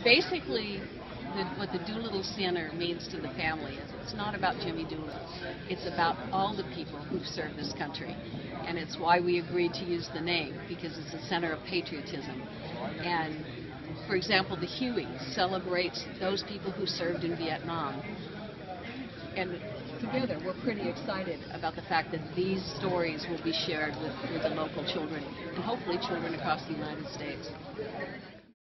Basically, what the Doolittle Center means to the family is it's not about Jimmy Doolittle. It's about all the people who've served this country. And it's why we agreed to use the name, because it's a center of patriotism. And, for example, the Huey celebrates those people who served in Vietnam. And together, we're pretty excited about the fact that these stories will be shared with the local children, and hopefully children across the United States.